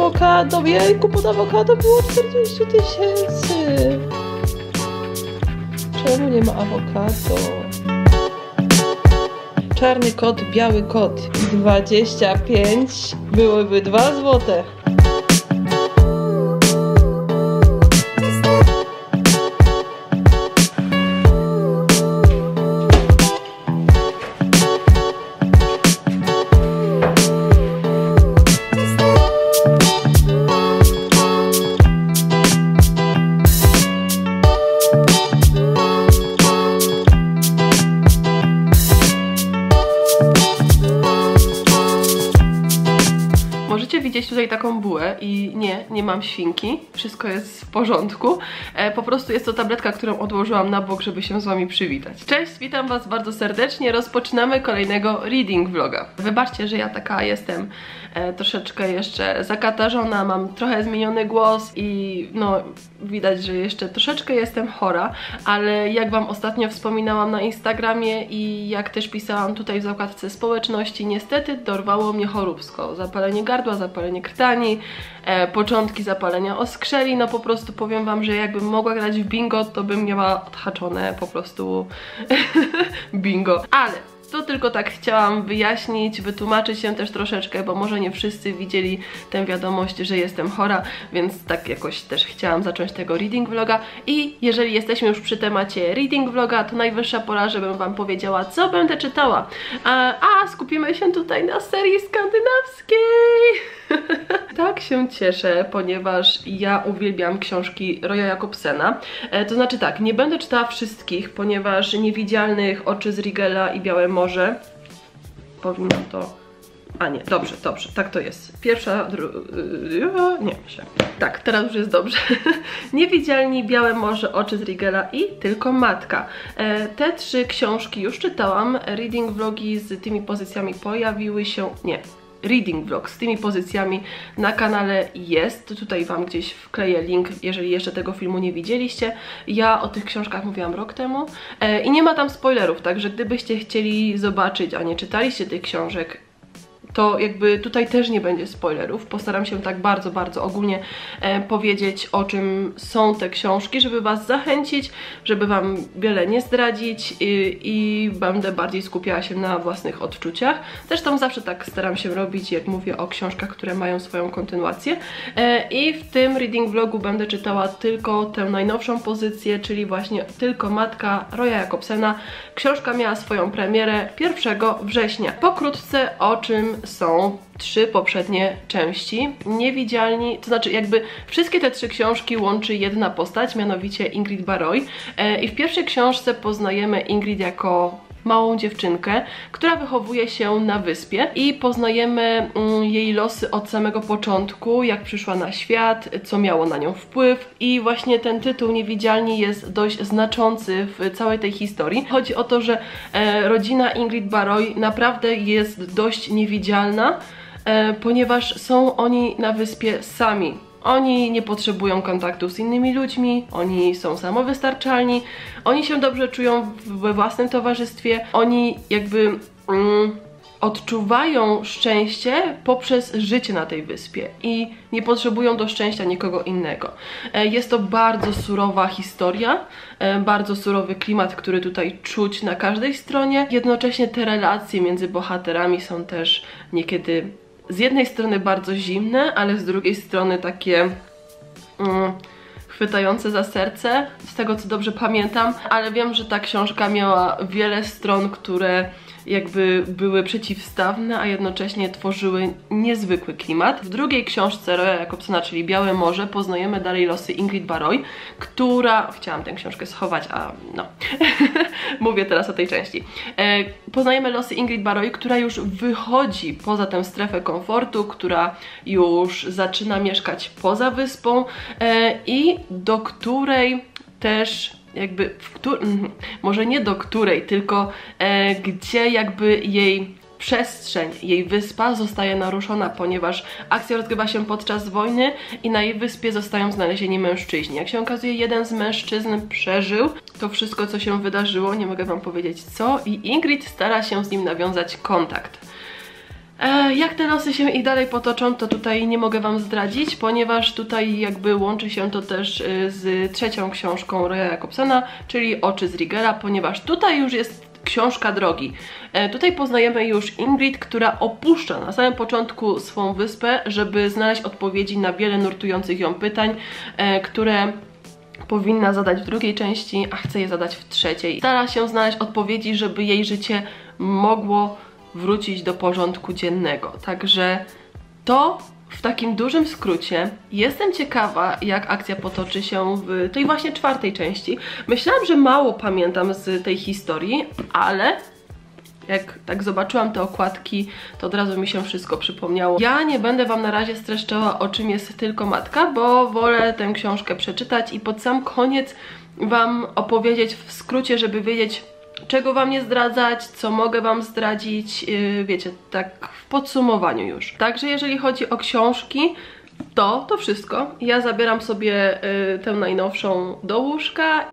awokado. Jejku, pod awokado było 40 000. Czemu nie ma awokado? Czarny kot, biały kot. 25 byłyby 2 złote. Możecie widzieć tutaj taką bułę i nie mam świnki, wszystko jest w porządku. Po prostu jest to tabletka, którą odłożyłam na bok, żeby się z wami przywitać. Cześć, witam was bardzo serdecznie, rozpoczynamy kolejnego reading vloga. Wybaczcie, że ja taka jestem troszeczkę jeszcze zakatarzona, mam trochę zmieniony głos i no widać, że jeszcze troszeczkę jestem chora, ale jak wam ostatnio wspominałam na Instagramie i jak też pisałam tutaj w zakładce społeczności, niestety dorwało mnie choróbsko. Zapalenie gardła, zapalenie krtani, początki zapalenia oskrzeli, no po prostu powiem wam, że jakbym mogła grać w bingo, to bym miała odhaczone po prostu bingo, ale to tylko tak chciałam wyjaśnić, wytłumaczyć się też troszeczkę, bo może nie wszyscy widzieli tę wiadomość, że jestem chora, więc tak jakoś też chciałam zacząć tego reading vloga. I jeżeli jesteśmy już przy temacie reading vloga, to najwyższa pora, żebym wam powiedziała, co będę czytała. A skupimy się tutaj na serii skandynawskiej. Tak się cieszę, ponieważ ja uwielbiam książki Roya Jakobsena. To znaczy tak, nie będę czytała wszystkich, ponieważ Niewidzialnych, Oczy z Rigela i Białe Morze powinno to... A nie, dobrze, tak to jest. Pierwsza, nie, myślę. Tak, teraz już jest dobrze. Niewidzialni, Białe Morze, Oczy z Rigela i Tylko Matka. Te 3 książki już czytałam. Reading vlogi z tymi pozycjami pojawiły się... Nie. Reading vlog z tymi pozycjami na kanale jest. Tutaj wam gdzieś wkleję link, jeżeli jeszcze tego filmu nie widzieliście. Ja o tych książkach mówiłam rok temu i nie ma tam spoilerów, także gdybyście chcieli zobaczyć, a nie czytaliście tych książek, to jakby tutaj też nie będzie spoilerów. Postaram się tak bardzo ogólnie powiedzieć, o czym są te książki, żeby was zachęcić, żeby wam wiele nie zdradzić i będę bardziej skupiała się na własnych odczuciach. Zresztą zawsze tak staram się robić, jak mówię o książkach, które mają swoją kontynuację. I w tym reading vlogu będę czytała tylko tę najnowszą pozycję, czyli właśnie Tylko Matka Roya Jakobsena. Książka miała swoją premierę 1 września. Pokrótce, o czym są 3 poprzednie części. Niewidzialni, to znaczy jakby wszystkie te 3 książki łączy jedna postać, mianowicie Ingrid Baroj. I w pierwszej książce poznajemy Ingrid jako małą dziewczynkę, która wychowuje się na wyspie i poznajemy jej losy od samego początku, jak przyszła na świat, co miało na nią wpływ i właśnie ten tytuł Niewidzialni jest dość znaczący w całej tej historii. Chodzi o to, że rodzina Ingrid Baroj naprawdę jest dość niewidzialna, ponieważ są oni na wyspie sami. Oni nie potrzebują kontaktu z innymi ludźmi, oni są samowystarczalni, oni się dobrze czują we własnym towarzystwie, oni jakby odczuwają szczęście poprzez życie na tej wyspie i nie potrzebują do szczęścia nikogo innego. Jest to bardzo surowa historia, bardzo surowy klimat, który tutaj czuć na każdej stronie. Jednocześnie te relacje między bohaterami są też niekiedy z jednej strony bardzo zimne, ale z drugiej strony takie chwytające za serce, z tego co dobrze pamiętam, ale wiem, że ta książka miała wiele stron, które jakby były przeciwstawne, a jednocześnie tworzyły niezwykły klimat. W drugiej książce Roya Jakobsena, czyli Białe Morze, poznajemy dalej losy Ingrid Baroj, która... Chciałam tę książkę schować, a no... Mówię teraz o tej części. Poznajemy losy Ingrid Baroj, która już wychodzi poza tę strefę komfortu, która już zaczyna mieszkać poza wyspą i do której też jakby, może nie do której, tylko gdzie jakby jej przestrzeń, jej wyspa zostaje naruszona, ponieważ akcja rozgrywa się podczas wojny i na jej wyspie zostają znalezieni mężczyźni. Jak się okazuje, jeden z mężczyzn przeżył to wszystko, co się wydarzyło, nie mogę wam powiedzieć co, i Ingrid stara się z nim nawiązać kontakt. Jak te losy się i dalej potoczą, to tutaj nie mogę wam zdradzić, ponieważ tutaj jakby łączy się to też z trzecią książką Roya Jacobsona, czyli Oczy z Rigela, ponieważ tutaj już jest książka drogi. Tutaj poznajemy już Ingrid, która opuszcza na samym początku swą wyspę, żeby znaleźć odpowiedzi na wiele nurtujących ją pytań, które powinna zadać w drugiej części, a chce je zadać w trzeciej. Stara się znaleźć odpowiedzi, żeby jej życie mogło wrócić do porządku dziennego. Także to w takim dużym skrócie. Jestem ciekawa, jak akcja potoczy się w tej właśnie czwartej części. Myślałam, że mało pamiętam z tej historii, ale jak tak zobaczyłam te okładki, to od razu mi się wszystko przypomniało. Ja nie będę wam na razie streszczała, o czym jest Tylko Matka, bo wolę tę książkę przeczytać i pod sam koniec wam opowiedzieć w skrócie, żeby wiedzieć, czego wam nie zdradzać, co mogę wam zdradzić, wiecie, tak w podsumowaniu już. Także jeżeli chodzi o książki, to wszystko. Ja zabieram sobie tę najnowszą do łóżka.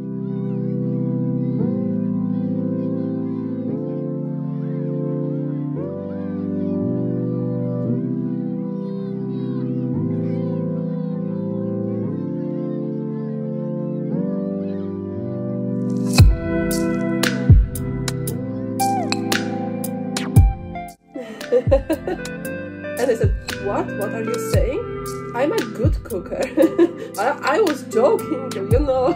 And I said, what? What are you saying? I'm a good cooker. I was joking, you know.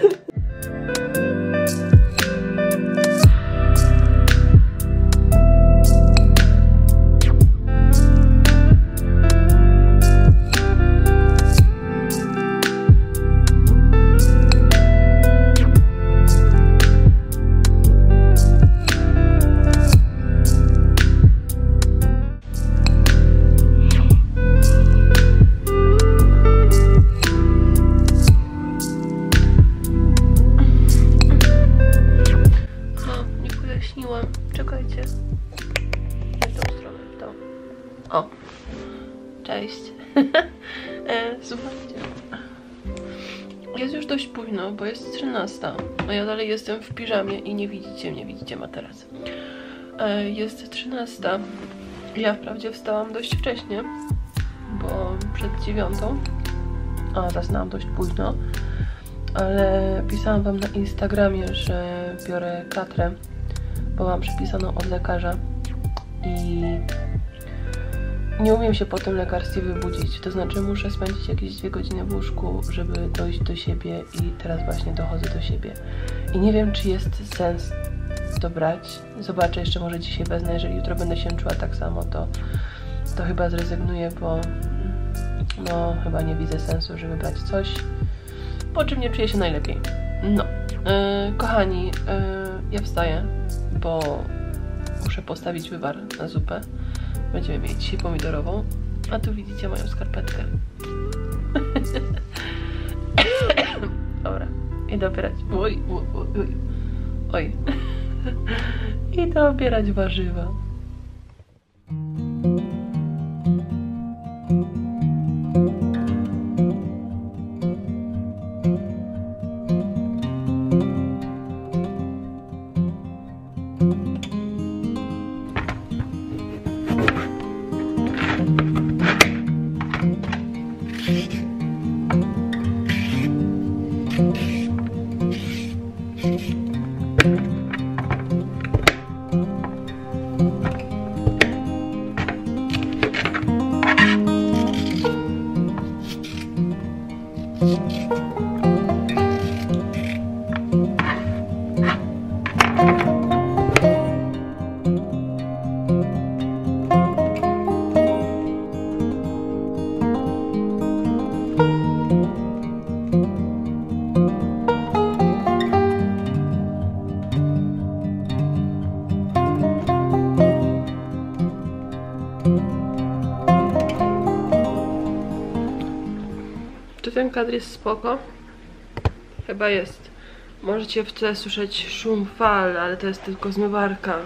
Czekajcie. W tą stronę, w tą. O. Cześć. Słuchajcie. Jest już dość późno, bo jest 13, a ja dalej jestem w piżamie i nie widzicie mnie, widzicie materac. Jest 13. Ja wprawdzie wstałam dość wcześnie, bo przed 9, a zasnęłam dość późno, ale pisałam wam na Instagramie, że biorę katrę, bo mam przepisaną od lekarza i nie umiem się po tym lekarstwie wybudzić, to znaczy muszę spędzić jakieś 2 godziny w łóżku, żeby dojść do siebie i teraz właśnie dochodzę do siebie. I nie wiem, czy jest sens to brać. Zobaczę jeszcze, może dzisiaj wezmę, jeżeli jutro będę się czuła tak samo, to chyba zrezygnuję, bo no chyba nie widzę sensu, żeby brać coś, po czym nie czuję się najlepiej. No, kochani, ja wstaję, bo muszę postawić wywar na zupę. Będziemy mieć dzisiaj pomidorową, a tu widzicie moją skarpetkę. Dobra, idę obierać. Oj. Idę obierać warzywa. Czy ten kadr jest spoko? Chyba jest. Możecie w tle słyszeć szum fal, ale to jest tylko zmywarka.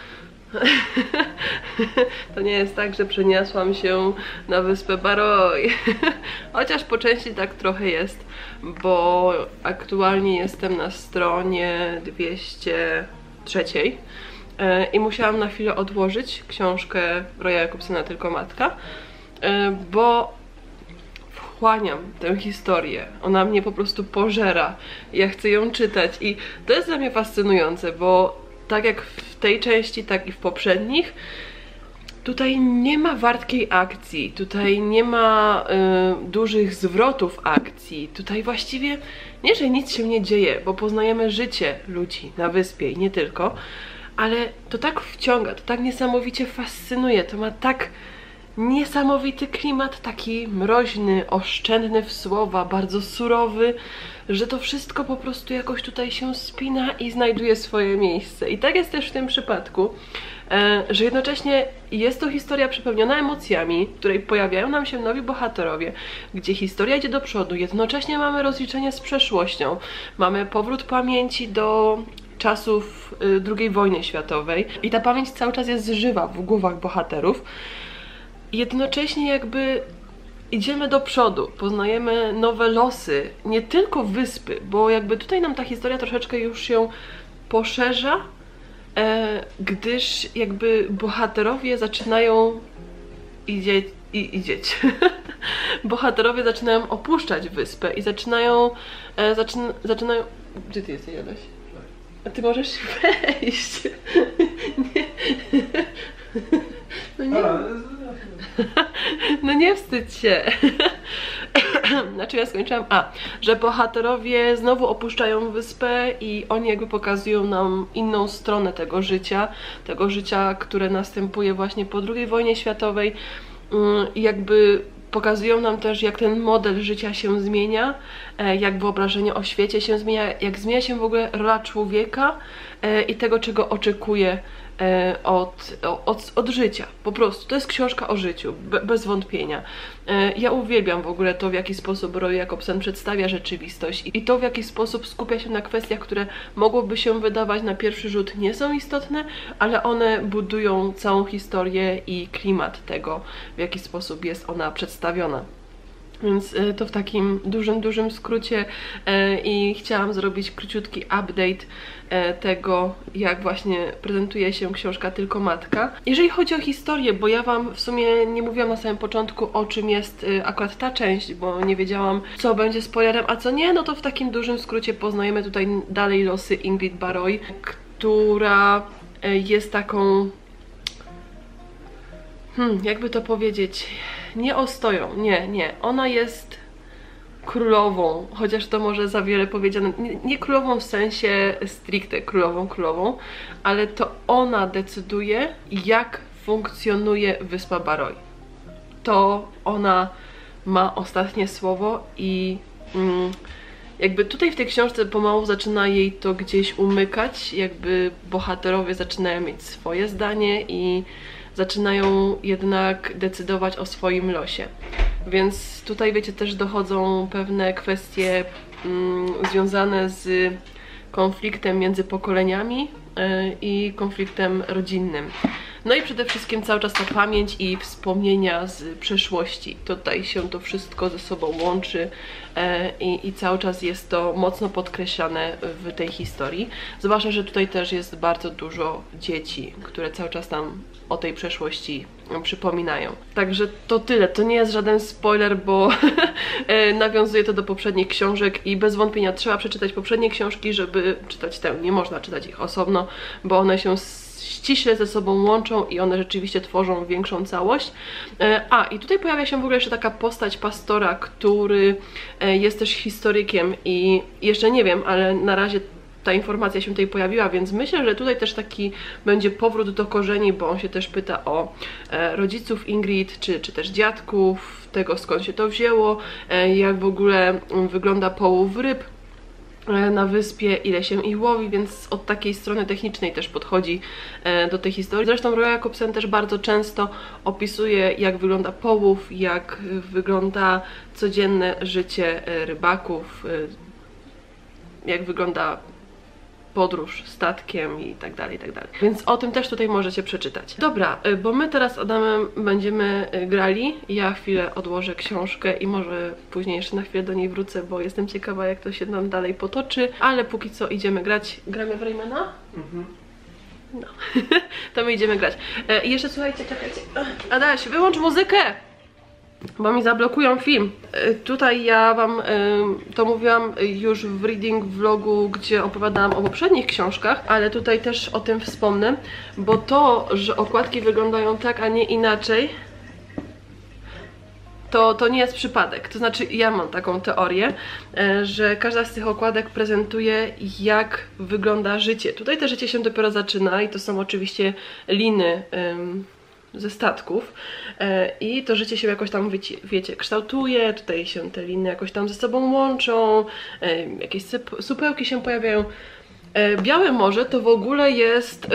To nie jest tak, że przeniosłam się na wyspę Baroi. Chociaż po części tak trochę jest, bo aktualnie jestem na stronie 203 i musiałam na chwilę odłożyć książkę Roya Jacobsona Tylko Matka, bo wchłaniam tę historię, ona mnie po prostu pożera, ja chcę ją czytać i to jest dla mnie fascynujące, bo tak jak w tej części, tak i w poprzednich, tutaj nie ma wartkiej akcji, tutaj nie ma dużych zwrotów akcji, tutaj właściwie nie, że nic się nie dzieje, bo poznajemy życie ludzi na wyspie i nie tylko, ale to tak wciąga, to tak niesamowicie fascynuje, to ma tak niesamowity klimat, taki mroźny, oszczędny w słowa, bardzo surowy, że to wszystko po prostu jakoś tutaj się spina i znajduje swoje miejsce. I tak jest też w tym przypadku, że jednocześnie jest to historia przepełniona emocjami, w której pojawiają nam się nowi bohaterowie, gdzie historia idzie do przodu, jednocześnie mamy rozliczenie z przeszłością, mamy powrót pamięci do czasów II wojny światowej i ta pamięć cały czas jest żywa w głowach bohaterów. Jednocześnie jakby idziemy do przodu, poznajemy nowe losy, nie tylko wyspy, bo jakby tutaj nam ta historia troszeczkę już się poszerza, gdyż jakby bohaterowie zaczynają idzieć. Bohaterowie zaczynają opuszczać wyspę i zaczynają... Gdzie ty jesteś, Jadaś? A ty możesz wejść. Nie. No nie. No nie wstydź się. Znaczy ja skończyłam. Że bohaterowie znowu opuszczają wyspę i oni jakby pokazują nam inną stronę tego życia, które następuje właśnie po II wojnie światowej. I jakby pokazują nam też, jak ten model życia się zmienia, jak wyobrażenie o świecie się zmienia, jak zmienia się w ogóle rola człowieka i tego, czego oczekuje od życia. Po prostu. To jest książka o życiu, bez wątpienia. Ja uwielbiam w ogóle to, w jaki sposób Roy Jacobson przedstawia rzeczywistość i to, w jaki sposób skupia się na kwestiach, które mogłoby się wydawać na pierwszy rzut nie są istotne, ale one budują całą historię i klimat tego, w jaki sposób jest ona przedstawiona. Więc to w takim dużym skrócie i chciałam zrobić króciutki update tego, jak właśnie prezentuje się książka Tylko Matka. Jeżeli chodzi o historię, bo ja wam w sumie nie mówiłam na samym początku, o czym jest akurat ta część, bo nie wiedziałam, co będzie spoilerem, a co nie, no to w takim dużym skrócie poznajemy tutaj dalej losy Ingrid Barroy, która jest taką... jakby to powiedzieć... Nie ostoją, nie. Ona jest królową, chociaż to może za wiele powiedziane. Nie królową w sensie stricte królową, ale to ona decyduje, jak funkcjonuje wyspa Barroy. To ona ma ostatnie słowo i jakby tutaj w tej książce pomału zaczyna jej to gdzieś umykać, jakby bohaterowie zaczynają mieć swoje zdanie i zaczynają jednak decydować o swoim losie. Więc tutaj, wiecie, też dochodzą pewne kwestie związane z konfliktem między pokoleniami i konfliktem rodzinnym. No i przede wszystkim cały czas ta pamięć i wspomnienia z przeszłości. Tutaj się to wszystko ze sobą łączy i cały czas jest to mocno podkreślane w tej historii. Zwłaszcza, że tutaj też jest bardzo dużo dzieci, które cały czas tam o tej przeszłości przypominają. Także to tyle. To nie jest żaden spoiler, bo nawiązuje to do poprzednich książek i bez wątpienia trzeba przeczytać poprzednie książki, żeby czytać tę. Nie można czytać ich osobno, bo one się ściśle ze sobą łączą i one rzeczywiście tworzą większą całość. I tutaj pojawia się w ogóle jeszcze taka postać pastora, który jest też historykiem i jeszcze nie wiem, ale na razie ta informacja się tutaj pojawiła, więc myślę, że tutaj też taki będzie powrót do korzeni, bo on się też pyta o rodziców Ingrid, czy też dziadków, tego skąd się to wzięło, jak w ogóle wygląda połów ryb na wyspie, ile się ich łowi, więc od takiej strony technicznej też podchodzi do tej historii. Zresztą Roy Jacobson też bardzo często opisuje, jak wygląda połów, jak wygląda codzienne życie rybaków, jak wygląda podróż statkiem i tak dalej, i tak dalej. Więc o tym też tutaj możecie przeczytać. Dobra, bo my teraz z Adamem będziemy grali. Ja chwilę odłożę książkę i może później jeszcze na chwilę do niej wrócę, bo jestem ciekawa, jak to się nam dalej potoczy. Ale póki co idziemy grać. Gramy w Raymana? No, to my idziemy grać. I jeszcze słuchajcie, czekajcie. Adaś, wyłącz muzykę! Bo mi zablokują film. Tutaj ja wam to mówiłam już w reading vlogu, gdzie opowiadałam o poprzednich książkach, ale tutaj też o tym wspomnę, bo to, że okładki wyglądają tak, a nie inaczej, to nie jest przypadek. To znaczy, ja mam taką teorię, że każda z tych okładek prezentuje, jak wygląda życie. Tutaj to życie się dopiero zaczyna i to są oczywiście liny ze statków i to życie się jakoś tam, wiecie, kształtuje, tutaj się te liny jakoś tam ze sobą łączą, jakieś supełki się pojawiają. Białe Morze to w ogóle jest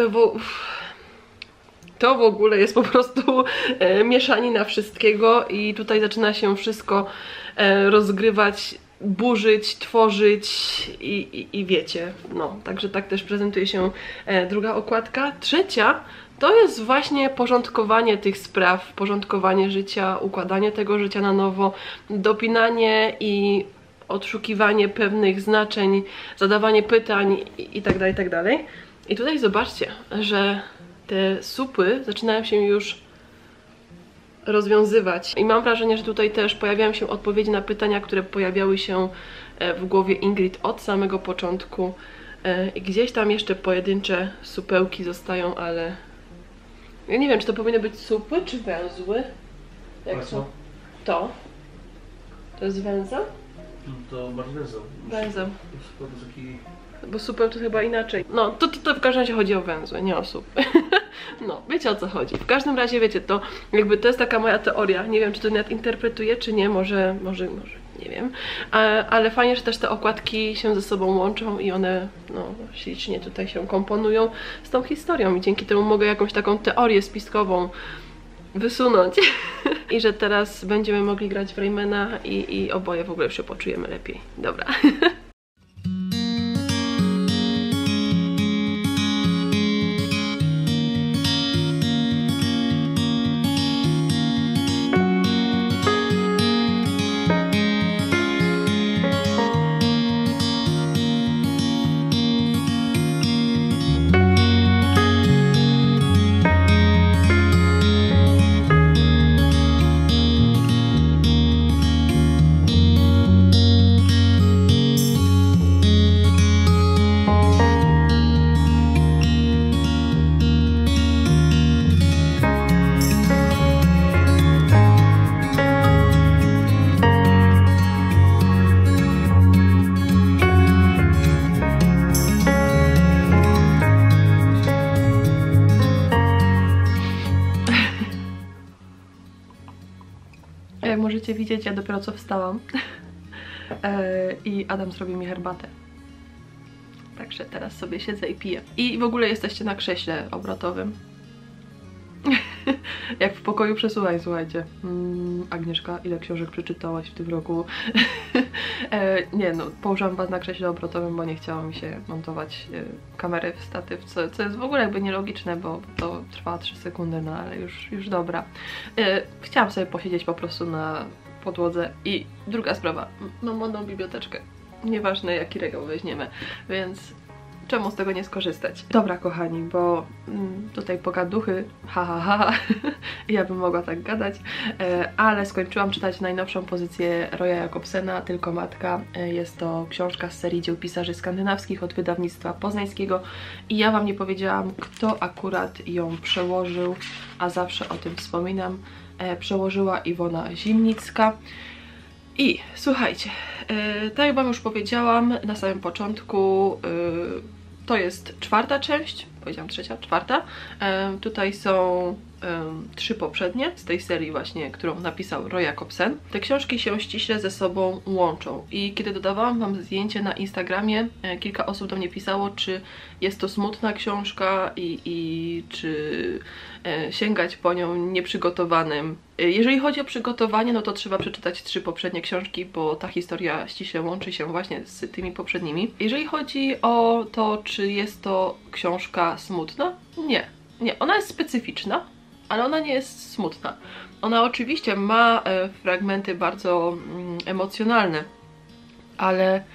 po prostu mieszanina wszystkiego i tutaj zaczyna się wszystko rozgrywać, burzyć, tworzyć i wiecie, no, także tak też prezentuje się druga okładka. Trzecia to jest właśnie porządkowanie tych spraw, porządkowanie życia, układanie tego życia na nowo, dopinanie i odszukiwanie pewnych znaczeń, zadawanie pytań itd., itd. I tutaj zobaczcie, że te supy zaczynają się już rozwiązywać. I mam wrażenie, że tutaj też pojawiają się odpowiedzi na pytania, które pojawiały się w głowie Ingrid od samego początku. I gdzieś tam jeszcze pojedyncze supełki zostają, ale ja nie wiem, czy to powinny być supy, czy węzły? Jak są? To? To jest węzeł? To bardziej węzeł. Węzeł. Taki... Bo supeł to chyba inaczej. No, to w każdym razie chodzi o węzły, nie o supy. No, wiecie o co chodzi. W każdym razie, wiecie, to jakby to jest taka moja teoria. Nie wiem, czy to nadinterpretuję, czy nie. Może, nie wiem. Ale fajnie, że też te okładki się ze sobą łączą i one, no, ślicznie tutaj się komponują z tą historią. I dzięki temu mogę jakąś taką teorię spiskową wysunąć. I że teraz będziemy mogli grać w Raymana i oboje w ogóle już się poczujemy lepiej. Dobra. Jak możecie widzieć, ja dopiero co wstałam i Adam zrobił mi herbatę. Także teraz sobie siedzę i piję. I w ogóle jesteście na krześle obrotowym. Jak w pokoju przesłuchaj, słuchajcie. Agnieszka, ile książek przeczytałaś w tym roku? Nie no, położyłam was na krześle obrotowym, bo nie chciało mi się montować kamery w statyw, co jest w ogóle jakby nielogiczne, bo to trwa 3 sekundy, no ale już dobra. Chciałam sobie posiedzieć po prostu na podłodze. I druga sprawa, mam modną biblioteczkę. Nieważne jaki regał weźmiemy, więc czemu z tego nie skorzystać? Dobra kochani, bo tutaj pogaduchy, ja bym mogła tak gadać, ale skończyłam czytać najnowszą pozycję Roya Jakobsena, Tylko Matka. Jest to książka z serii dzieł pisarzy skandynawskich od wydawnictwa poznańskiego i ja wam nie powiedziałam, kto akurat ją przełożył, a zawsze o tym wspominam. Przełożyła Iwona Zimnicka. I słuchajcie, tak jak wam już powiedziałam na samym początku, to jest 4. część, powiedziałam 3., 4. Tutaj są 3 poprzednie z tej serii właśnie, którą napisał Roy Jakobsen. Te książki się ściśle ze sobą łączą i kiedy dodawałam wam zdjęcie na Instagramie, kilka osób do mnie pisało, czy jest to smutna książka i czy sięgać po nią nieprzygotowanym. Jeżeli chodzi o przygotowanie, no to trzeba przeczytać 3 poprzednie książki, bo ta historia ściśle łączy się właśnie z tymi poprzednimi. Jeżeli chodzi o to, czy jest to książka smutna, nie, ona jest specyficzna, ale ona nie jest smutna. Ona oczywiście ma fragmenty bardzo emocjonalne, ale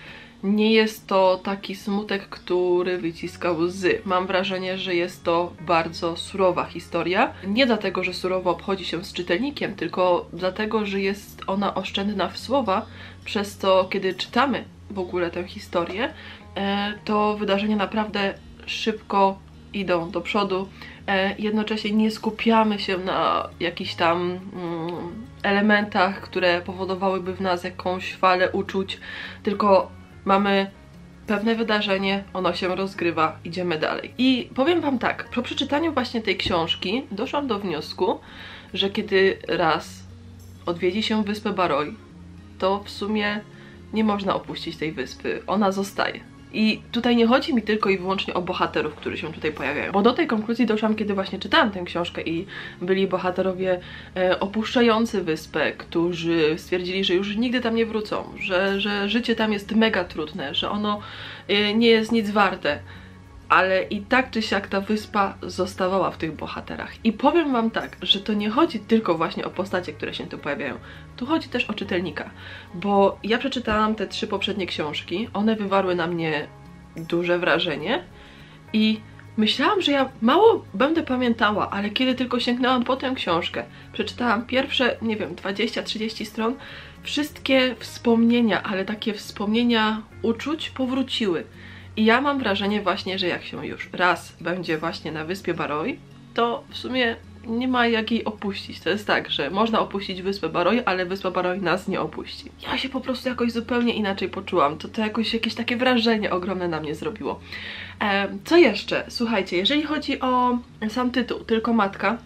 nie jest to taki smutek, który wyciska łzy. Mam wrażenie, że jest to bardzo surowa historia. Nie dlatego, że surowo obchodzi się z czytelnikiem, tylko dlatego, że jest ona oszczędna w słowa, przez co kiedy czytamy w ogóle tę historię, to wydarzenia naprawdę szybko idą do przodu. Jednocześnie nie skupiamy się na jakichś tam elementach, które powodowałyby w nas jakąś falę uczuć, tylko mamy pewne wydarzenie, ono się rozgrywa, idziemy dalej. I powiem wam tak, po przeczytaniu właśnie tej książki doszłam do wniosku, że kiedy raz odwiedzi się wyspę Baroi, to w sumie nie można opuścić tej wyspy, ona zostaje. I tutaj nie chodzi mi tylko i wyłącznie o bohaterów, którzy się tutaj pojawiają. Bo do tej konkluzji doszłam, kiedy właśnie czytałam tę książkę i byli bohaterowie opuszczający wyspę, którzy stwierdzili, że już nigdy tam nie wrócą, że życie tam jest mega trudne, że ono nie jest nic warte. Ale i tak czy siak ta wyspa zostawała w tych bohaterach. I powiem wam tak, że to nie chodzi tylko właśnie o postacie, które się tu pojawiają. Tu chodzi też o czytelnika. Bo ja przeczytałam te 3 poprzednie książki, one wywarły na mnie duże wrażenie i myślałam, że ja mało będę pamiętała, ale kiedy tylko sięgnęłam po tę książkę, przeczytałam pierwsze, nie wiem, 20-30 stron, wszystkie wspomnienia, ale takie wspomnienia uczuć powróciły. I ja mam wrażenie właśnie, że jak się już raz będzie właśnie na wyspie Baroi, to w sumie nie ma jak jej opuścić. To jest tak, że można opuścić wyspę Baroi, ale wyspa Baroi nas nie opuści. Ja się po prostu jakoś zupełnie inaczej poczułam. To jakoś jakieś takie wrażenie ogromne na mnie zrobiło. Co jeszcze? Słuchajcie, jeżeli chodzi o sam tytuł, Tylko Matka,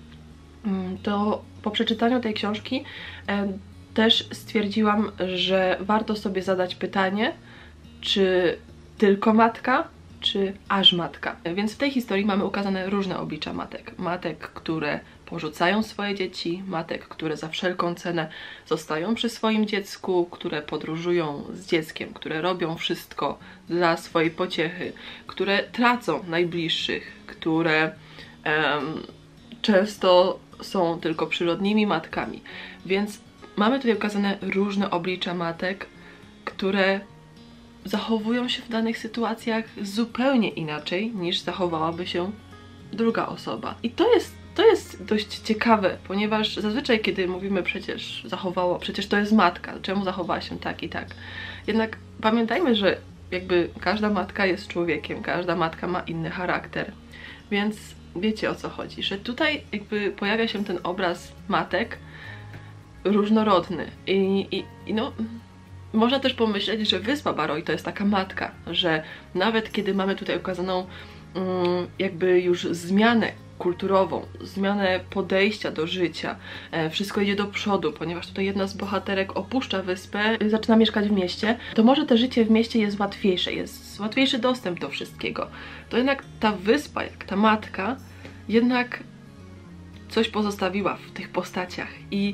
to po przeczytaniu tej książki też stwierdziłam, że warto sobie zadać pytanie, czy tylko matka, czy aż matka. Więc w tej historii mamy ukazane różne oblicza matek. Matek, które porzucają swoje dzieci, matek, które za wszelką cenę zostają przy swoim dziecku, które podróżują z dzieckiem, które robią wszystko dla swojej pociechy, które tracą najbliższych, które często są tylko przyrodnimi matkami. Więc mamy tutaj ukazane różne oblicza matek, które zachowują się w danych sytuacjach zupełnie inaczej niż zachowałaby się druga osoba. I to jest dość ciekawe, ponieważ zazwyczaj kiedy mówimy przecież to jest matka, czemu zachowała się tak i tak. Jednak pamiętajmy, że jakby każda matka jest człowiekiem, każda matka ma inny charakter. Więc wiecie o co chodzi, że tutaj jakby pojawia się ten obraz matek różnorodny i no można też pomyśleć, że wyspa Baroi to jest taka matka, że nawet kiedy mamy tutaj ukazaną jakby już zmianę kulturową, zmianę podejścia do życia, wszystko idzie do przodu, ponieważ tutaj jedna z bohaterek opuszcza wyspę, zaczyna mieszkać w mieście, to może to życie w mieście jest łatwiejszy dostęp do wszystkiego. To jednak ta wyspa, jak ta matka, jednak coś pozostawiła w tych postaciach i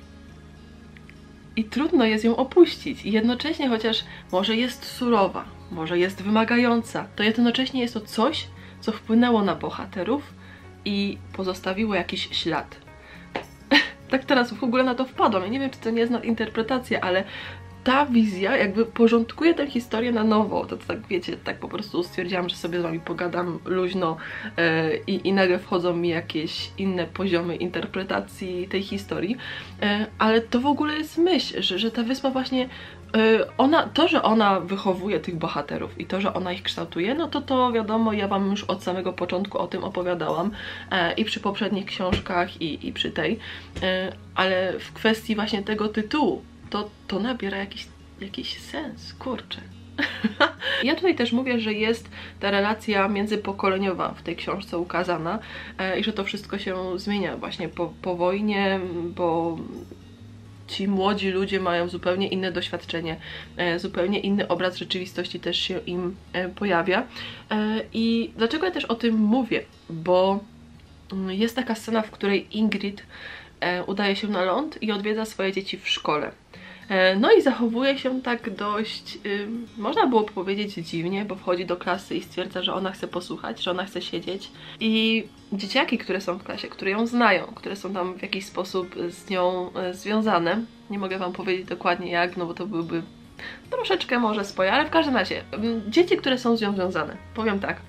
trudno jest ją opuścić. I jednocześnie, chociaż może jest surowa, może jest wymagająca, to jednocześnie jest to coś, co wpłynęło na bohaterów i pozostawiło jakiś ślad. Tak teraz w ogóle na to wpadłam. Ja nie wiem, czy to nie jest nadinterpretacja, ale ta wizja jakby porządkuje tę historię na nowo. To tak wiecie, tak po prostu stwierdziłam, że sobie z wami pogadam luźno i nagle wchodzą mi jakieś inne poziomy interpretacji tej historii. Ale to w ogóle jest myśl, że ta wyspa właśnie że ona wychowuje tych bohaterów i to, że ona ich kształtuje, no to wiadomo, ja wam już od samego początku o tym opowiadałam i przy poprzednich książkach i przy tej, ale w kwestii właśnie tego tytułu to nabiera jakiś sens, kurczę. Ja tutaj też mówię, że jest ta relacja międzypokoleniowa w tej książce ukazana i że to wszystko się zmienia właśnie po wojnie, bo ci młodzi ludzie mają zupełnie inne doświadczenie, zupełnie inny obraz rzeczywistości też się im pojawia. I dlaczego ja też o tym mówię? Bo jest taka scena, w której Ingrid udaje się na ląd i odwiedza swoje dzieci w szkole. No i zachowuje się tak dość, można było powiedzieć dziwnie, bo wchodzi do klasy i stwierdza, że ona chce posłuchać, że ona chce siedzieć. I dzieciaki, które są w klasie, które ją znają, które są tam w jakiś sposób z nią związane, nie mogę wam powiedzieć dokładnie jak, no bo to byłby troszeczkę może swoje, ale w każdym razie dzieci, które są z nią związane, powiem tak,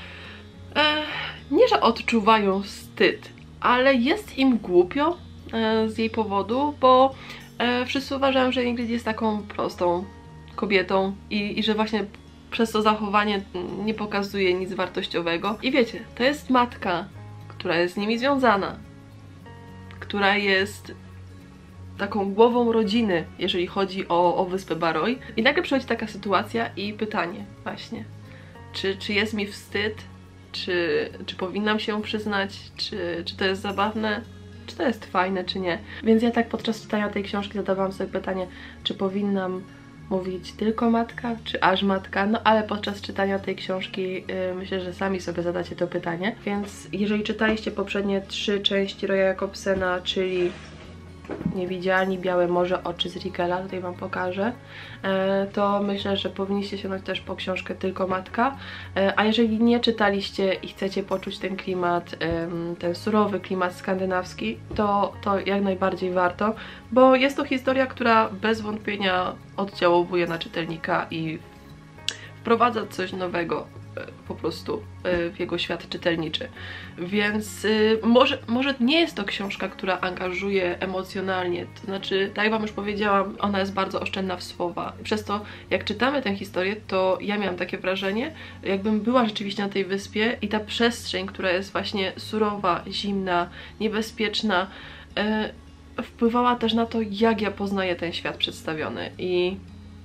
nie, że odczuwają wstyd, ale jest im głupio z jej powodu, bo wszyscy uważają, że Ingrid jest taką prostą kobietą i że właśnie przez to zachowanie nie pokazuje nic wartościowego. I wiecie, to jest matka, która jest z nimi związana, która jest taką głową rodziny, jeżeli chodzi o wyspę Barroway. I nagle przychodzi taka sytuacja i pytanie właśnie, czy jest mi wstyd, czy powinnam się przyznać, czy to jest zabawne, czy to jest fajne, czy nie. Więc ja tak podczas czytania tej książki zadawałam sobie pytanie, czy powinnam mówić tylko matka, czy aż matka, no ale podczas czytania tej książki myślę, że sami sobie zadacie to pytanie. Więc jeżeli czytaliście poprzednie 3 części Roya Jacobsena, czyli Niewidzialni, Białe Morze, Oczy z Riegela, tutaj wam pokażę, to myślę, że powinniście sięgnąć też po książkę Tylko Matka, a jeżeli nie czytaliście i chcecie poczuć ten klimat, ten surowy klimat skandynawski, to jak najbardziej warto, bo jest to historia, która bez wątpienia oddziałuje na czytelnika i wprowadza coś nowego po prostu w jego świat czytelniczy. Więc może nie jest to książka, która angażuje emocjonalnie, to znaczy, tak jak wam już powiedziałam, ona jest bardzo oszczędna w słowa. Przez to, jak czytamy tę historię, to ja miałam takie wrażenie, jakbym była rzeczywiście na tej wyspie i ta przestrzeń, która jest właśnie surowa, zimna, niebezpieczna, wpływała też na to, jak ja poznaję ten świat przedstawiony i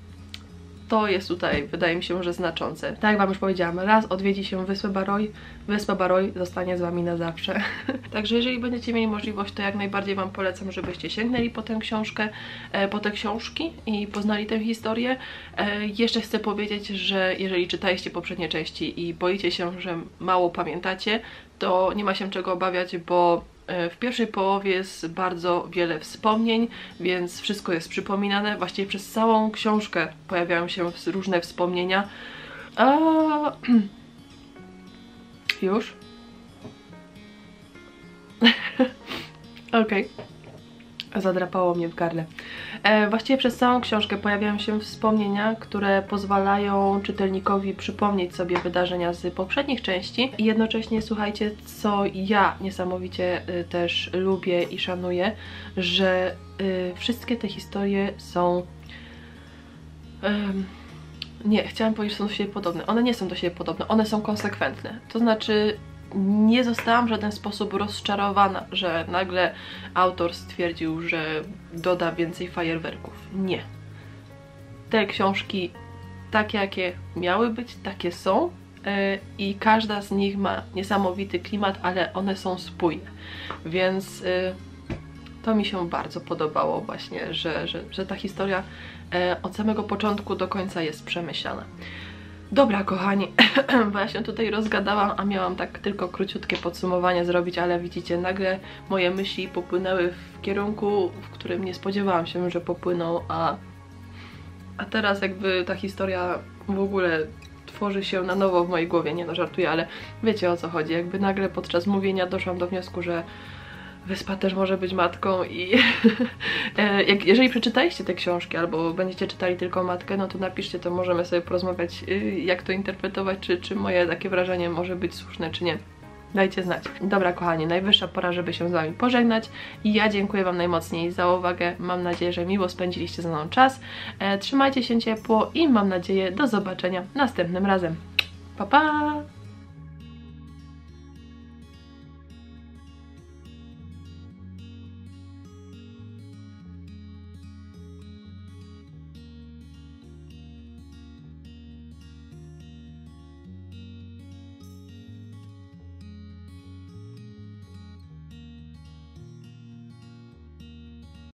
to jest tutaj, wydaje mi się, że znaczące. Tak jak wam już powiedziałam, raz odwiedzi się Wyspę Barroway, Wyspa Barroway zostanie z wami na zawsze. Także jeżeli będziecie mieli możliwość, to jak najbardziej wam polecam, żebyście sięgnęli po tę książkę, po te książki i poznali tę historię. Jeszcze chcę powiedzieć, że jeżeli czytaliście poprzednie części i boicie się, że mało pamiętacie, to nie ma się czego obawiać, bo w pierwszej połowie jest bardzo wiele wspomnień, więc wszystko jest przypominane. Właściwie przez całą książkę pojawiają się różne wspomnienia. Już? Okej. Zadrapało mnie w gardle. Właściwie przez całą książkę pojawiają się wspomnienia, które pozwalają czytelnikowi przypomnieć sobie wydarzenia z poprzednich części i jednocześnie słuchajcie, co ja niesamowicie też lubię i szanuję, że wszystkie te historie są... nie, chciałam powiedzieć, że są do siebie podobne. One nie są do siebie podobne, one są konsekwentne. To znaczy, nie zostałam w żaden sposób rozczarowana, że nagle autor stwierdził, że doda więcej fajerwerków. Nie. Te książki, takie jakie miały być, takie są i każda z nich ma niesamowity klimat, ale one są spójne. Więc to mi się bardzo podobało właśnie, że ta historia od samego początku do końca jest przemyślana. Dobra, kochani, bo ja się tutaj rozgadałam, a miałam tak tylko króciutkie podsumowanie zrobić, ale widzicie, nagle moje myśli popłynęły w kierunku, w którym nie spodziewałam się, że popłyną, a teraz jakby ta historia w ogóle tworzy się na nowo w mojej głowie. Nie no, żartuję, ale wiecie, o co chodzi. Jakby nagle podczas mówienia doszłam do wniosku, że Wyspa też może być matką i jeżeli przeczytaliście te książki albo będziecie czytali Tylko Matkę, no to napiszcie, to możemy sobie porozmawiać, jak to interpretować, czy moje takie wrażenie może być słuszne, czy nie. Dajcie znać. Dobra, kochani, najwyższa pora, żeby się z wami pożegnać i ja dziękuję wam najmocniej za uwagę. Mam nadzieję, że miło spędziliście ze mną czas. Trzymajcie się ciepło i mam nadzieję do zobaczenia następnym razem. Pa, pa!